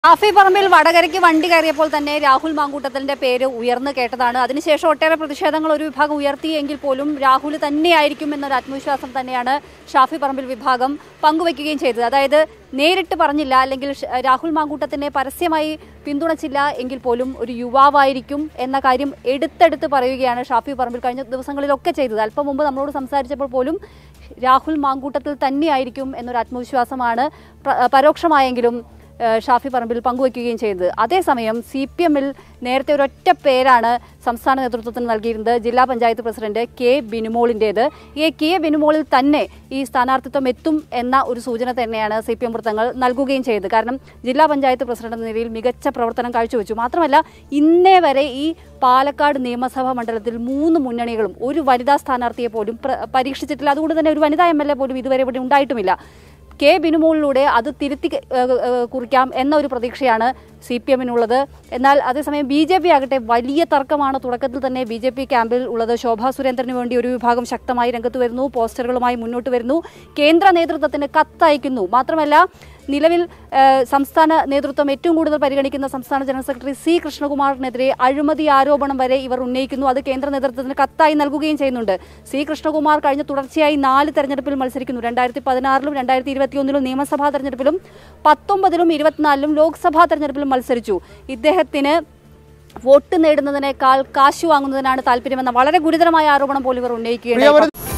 ഷാഫി പറമ്പിൽ വടകരയ്ക്ക് വണ്ടി കയറിയപ്പോൾ തന്നെ രാഹുൽ മാങ്കൂട്ടത്തിന്റെ പേര് ഉയർന്നു കേട്ടതാണ്. അതിനുശേഷം ഒട്ടേറെ പ്രതിഷേധങ്ങൾ ഒരു വിഭാഗം ഉയർത്തിയെങ്കിൽ പോലും രാഹുൽ തന്നെയായിരിക്കും എന്നൊരു ആത്മവിശ്വാസം തന്നെയാണ് ഷാഫി പറമ്പിൽ വിഭാഗം പങ്കുവയ്ക്കുകയും ചെയ്തത്. അതായത് നേരിട്ട് പറഞ്ഞില്ല, അല്ലെങ്കിൽ രാഹുൽ മാങ്കൂട്ടത്തിനെ പരസ്യമായി പിന്തുണച്ചില്ല എങ്കിൽ പോലും ഒരു യുവാവായിരിക്കും എന്ന കാര്യം എടുത്തെടുത്ത് പറയുകയാണ് ഷാഫി പറമ്പിൽ കഴിഞ്ഞ ദിവസങ്ങളിലൊക്കെ ചെയ്തത്. അല്പം മുമ്പ് നമ്മളോട് സംസാരിച്ചപ്പോൾ പോലും രാഹുൽ മാങ്കൂട്ടത്തിൽ തന്നെയായിരിക്കും എന്നൊരു ആത്മവിശ്വാസമാണ് പരോക്ഷമായെങ്കിലും ഷാഫി പറമ്പിൽ പങ്കുവയ്ക്കുകയും ചെയ്തത്. അതേസമയം CPM-ൽ നേരത്തെ ഒരൊറ്റ പേരാണ് സംസ്ഥാന നേതൃത്വത്തിന് നൽകിയിരുന്നത്, ജില്ലാ പഞ്ചായത്ത് പ്രസിഡന്റ് കെ ബിനുമോളിൻ്റേത്. ഈ കെ ബിനുമോളിൽ തന്നെ ഈ സ്ഥാനാർത്ഥിത്വം എത്തും എന്ന ഒരു സൂചന തന്നെയാണ് CPM വൃത്തങ്ങൾ നൽകുകയും ചെയ്തത്. കാരണം ജില്ലാ പഞ്ചായത്ത് പ്രസിഡന്റ് എന്ന നിലയിൽ മികച്ച പ്രവർത്തനം കാഴ്ചവെച്ചു. മാത്രമല്ല ഇന്നേ വരെ ഈ പാലക്കാട് നിയമസഭാ മണ്ഡലത്തിൽ 3 മുന്നണികളും ഒരു വനിതാ സ്ഥാനാർത്ഥിയെ പോലും പരീക്ഷിച്ചിട്ടില്ല. അതുകൊണ്ട് തന്നെ ഒരു വനിതാ MLA പോലും ഇതുവരെ ഇവിടെ ഉണ്ടായിട്ടുമില്ല. കെ ബിനുമോളിലൂടെ അത് തിരുത്തി കുറിക്കാം എന്ന ഒരു പ്രതീക്ഷയാണ് CPM-നുള്ളത്. എന്നാൽ അതേസമയം BJP ആകട്ടെ വലിയ തർക്കമാണ് തുടക്കത്തിൽ തന്നെ BJP ക്യാമ്പിൽ ഉള്ളത്. ശോഭാ സുരേന്ദ്രന് വേണ്ടി ഒരു വിഭാഗം ശക്തമായി രംഗത്ത് വരുന്നു, പോസ്റ്ററുകളുമായി മുന്നോട്ട് വരുന്നു, കേന്ദ്ര നേതൃത്വത്തിന് കത്തയക്കുന്നു. മാത്രമല്ല നിലവിൽ സംസ്ഥാന നേതൃത്വം ഏറ്റവും കൂടുതൽ പരിഗണിക്കുന്ന സംസ്ഥാന ജനറൽ സെക്രട്ടറി C കൃഷ്ണകുമാറിനെതിരെ അഴിമതി ആരോപണം വരെ ഇവർ ഉന്നയിക്കുന്നു. അത് കേന്ദ്ര നേതൃത്വത്തിന് കത്തായി നൽകുകയും ചെയ്യുന്നുണ്ട്. C കൃഷ്ണകുമാർ കഴിഞ്ഞ തുടർച്ചയായി 4 തെരഞ്ഞെടുപ്പിൽ മത്സരിക്കുന്നു. 2016-ലും 2021-ലും നിയമസഭാ തെരഞ്ഞെടുപ്പിലും 19-ലും 24-ലും ലോക്സഭാ തെരഞ്ഞെടുപ്പിലും മത്സരിച്ചു. ഇദ്ദേഹത്തിന് വോട്ട് നേടുന്നതിനേക്കാൾ കാശ് വാങ്ങുന്നതിനാണ് താല്പര്യമെന്ന വളരെ ഗുരുതരമായ ആരോപണം പോലും ഇവർ ഉന്നയിക്കുകയുണ്ടായി.